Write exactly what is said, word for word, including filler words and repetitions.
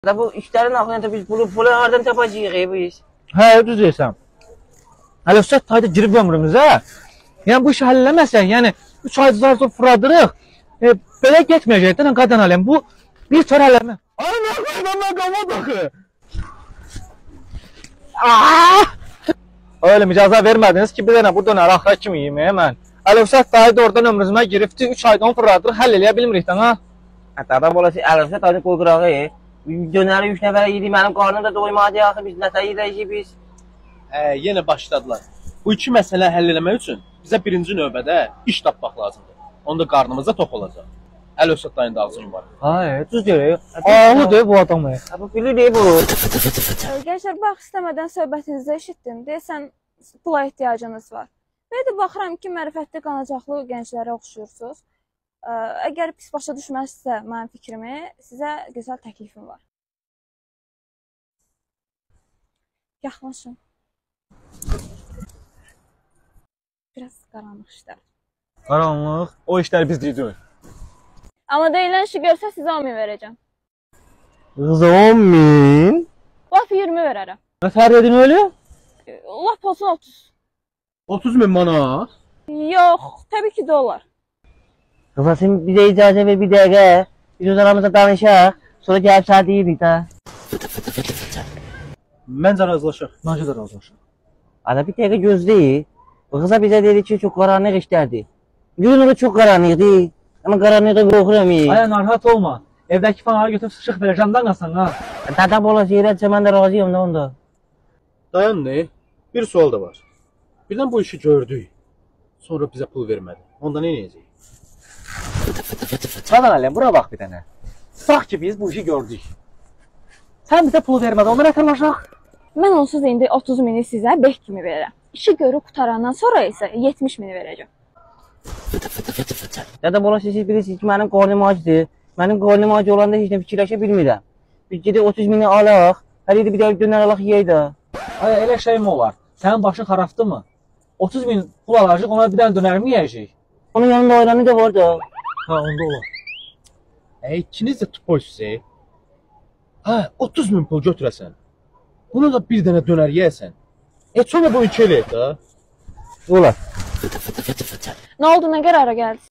Da bu işlerin aklına biz pulu pulu nereden tapacağız biz? Hə, düz deyirsən. Hələ Üstad tayda girib ömrümüzə. Yəni bu işi həll eləməsək, yəni üç ay zarı fıradırıq. E, belə getməyəcəkdən qadan aləm. Bu bir çar həlləmə. Ay nə qadan qavad axı. Öyle mücaza vermədiniz ki, bir dənə bu dönər axıra kimi yeməyəm mən. Hələ Üstad tayda oradan ömrümüzə giribdi, üç aydan fıradırıq, həll eləyə bilmirik də ha. Hatta da bolası Əlifşə tayda qoyqırağı. Dönəri üç nəfər yedi, mənim qarnım da doymadı axı, biz nəsə yeyəcəyik biz. Hə, yenə başladılar. Bu iki məsələ həll eləmək üçün bizə birinci növbədə iş tapmaq lazımdır. Onda qarnımıza tox olacaq. Əl Üstad dayın da ağzı var. Ay, düz deyir. Ağlıdır bu adam. Bu bilir deyib bu. Gençlər, bax istəmədən söhbətinizdə eşitdim. Deyəsən pula ehtiyacınız var. Və də baxıram ki, mərifətli qanacaqlı gənclərə oxşuyursunuz. Əgər pis başa düşməzsə mənim fikrimi, sizə gözəl təklifim var. Yaxlaşın. Biraz qaranlıq işlər. Qaranlıq, o işlər biz deyirik. Amma deyilən işi görsə sizə on min verəcəm. Qızı on min? Laf iyirmi verərəm. Nə fərq edin öyle? Laf olsun otuz. otuz min manat? Yox, təbii ki dolar. Kıza sen bize icazə ver bir dəqiqə. Biz öz aramızda danışaq. Sonra gəlib sənə deyirik də. Məncə razılaşaq. Məncə də razılaşaq. Ana bir dəqiqə gözləyin. Bu kıza bize dedi ki, çok qaranlıq işlərdi. Görünür çok qaranlıqdı. Ama qaranlıqda qorxuram. Aya narahat olma. Evdəki fanları götürüb sıçıq verəcəm də qasan ha. Dada bolası yerətsə mən də razıyım da onda. Dayan ne? Bir sual da var. Birdən bu işi gördük. Sonra bizə pul vermədi. Onda nə edəcəyik? Qadan aləm, bura bax bir dənə. Sağ ki biz bu işi gördük. Sən bizə pulu vermədi, ona nə tırlaşaq? Mən onsuz indi otuz mini sizə beh kimi verərəm. İşi görüb qutarandan sonra isə yetmiş mini verəcəm. Dada bolası siz bilirsiniz ki, mənim qarnım acıdır. Mənim qarnım acı olanda heç nə fikirləşə bilmirəm. Biz gedib otuz mini alaq. Hələ bir dəqiq dönər alaq yeyək də. Ay, elə şey mi olar? Sənin başın xarabdır mı? otuz min pul alacaq, ona bir dənə dönərmi yiyəcək? Onun yanında ayranı da var da. Ha, onda olar. E, ikiniz də tupoysunuz. Hə, otuz min pul götürəsən. Buna da bir dənə dönər yeyəsən. E, sonra bu iki eləyək də. Olar. Nə oldu, nə qərara gəldiniz?